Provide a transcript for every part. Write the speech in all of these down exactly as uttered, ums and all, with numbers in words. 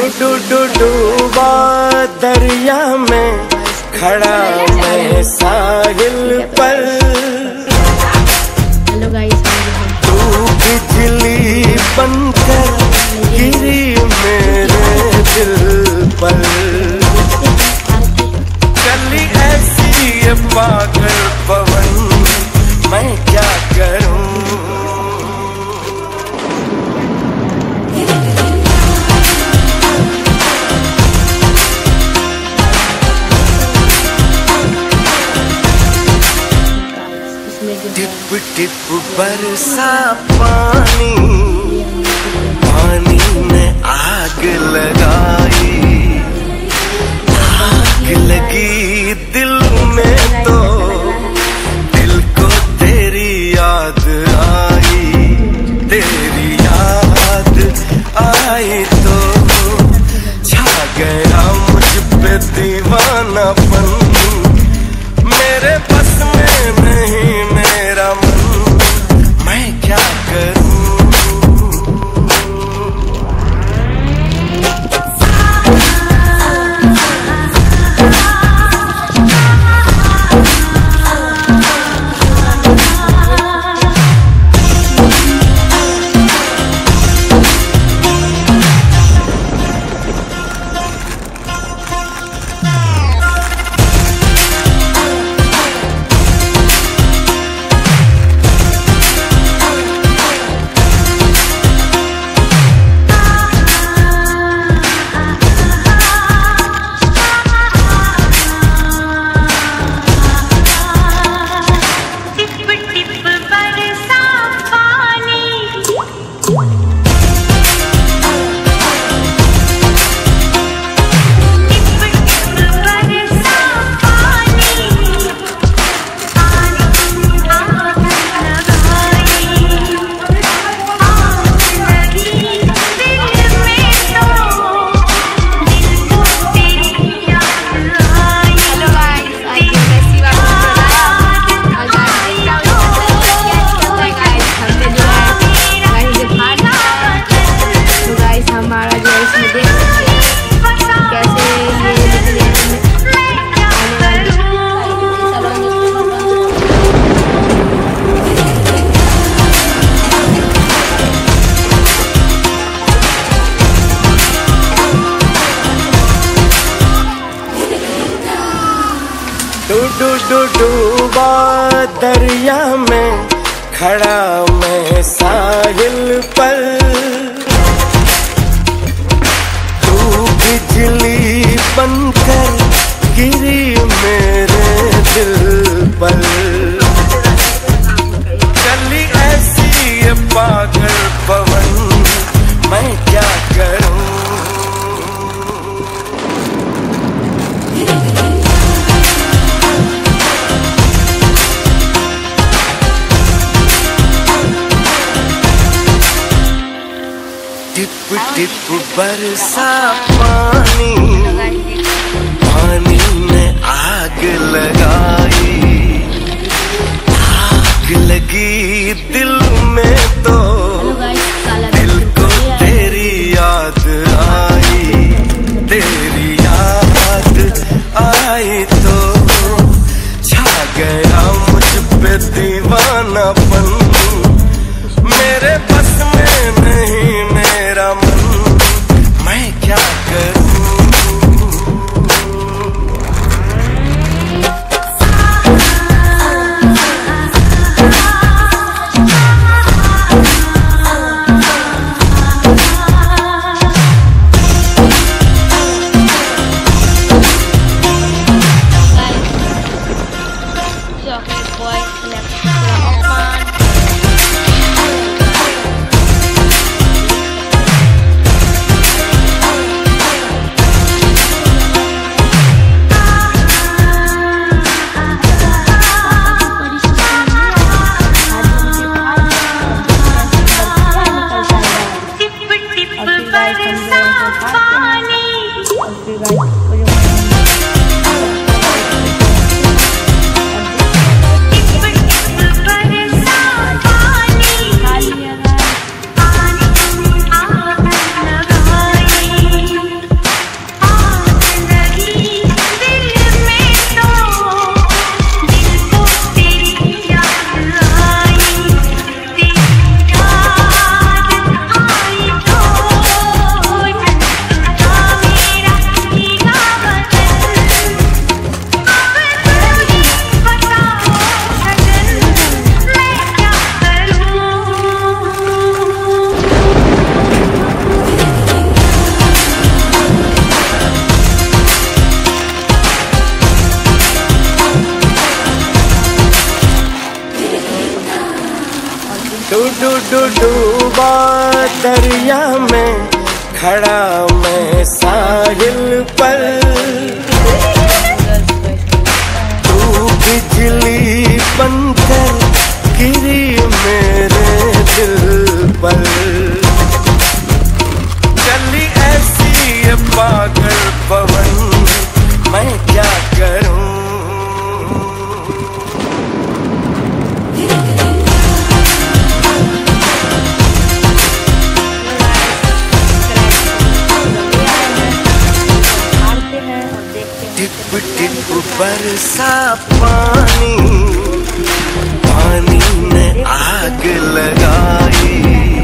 Do do डूबा दरिया में खड़ा मैं साहिल पर, तू बिजली बनकर गिरी मेरे दिल पर। चली ऐसी ये पागल पवन मैं क्या करूं। टिप टिप बरसा पानी, पानी में आग लगाई, आग लगी दिल में तो दिल को तेरी याद आई, तेरी याद आई तो छा गया मुझ पे दीवानापन। मेरे बस में नहीं मेरा मन, मैं क्या करूं। डू डू डू डूबा दरिया में खड़ा मैं साहिल पर, तू बिजली बनकर गिरी मेरे दिल पर। चली ऐसी ये पागल पवन मैं क्या करूं। टिप टिप बरसा पानी, पानी में आग लगाई, आग लगी दिल में तो दिल को तेरी याद आई, तेरी याद आई तो छा गया मुझ पे दीवानापन। मेरे बस में नहीं मेरा मन, मैं क्या करूं। डू डू डूबा दरिया में खड़ा मैं साहिल पर, तू बिजली बनकर गिरी मेरे दिल पर। चली ऐसी ये पागल पवन मैं क्या करूं। टिप टिप बरसा पानी, पानी ने आग लगाई।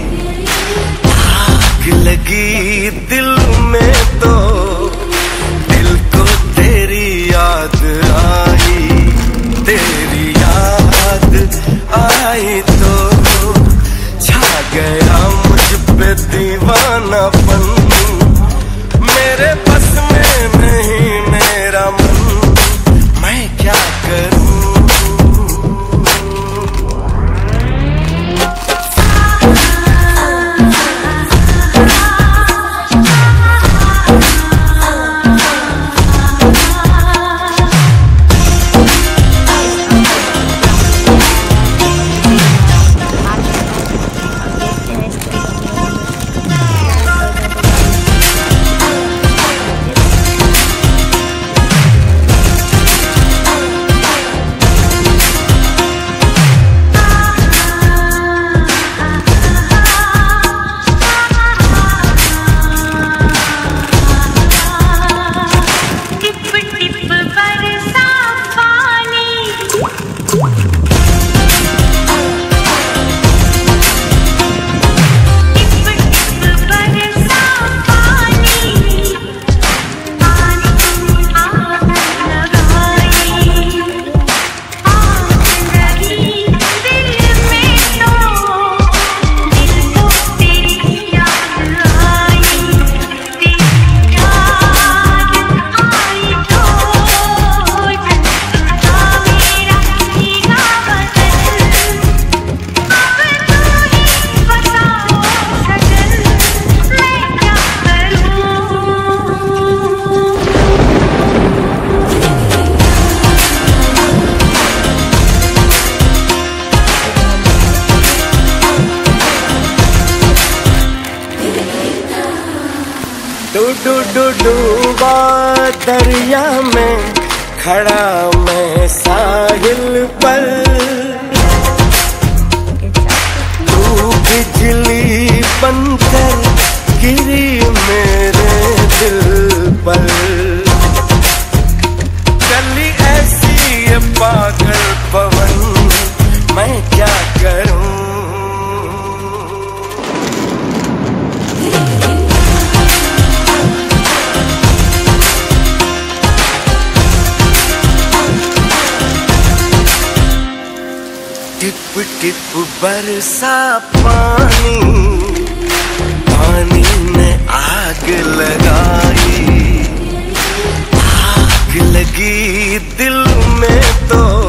आग लगी दिल में तो दिल को तेरी याद आई। तेरी याद आई तो छा गया मुझ पे दीवानापन। मेरे बस में नहीं मेरा मन, मैं क्या करूं। डू डू डूबा दरिया में खड़ा मैं साहिल पर, तू बिजली बनकर गिरी मेरे दिल पर। चली ऐसी ये पागल पवन मैं क्या करूं। टिप टिप बरसा पानी, पानी ने आग लगाई। आग लगी दिल में तो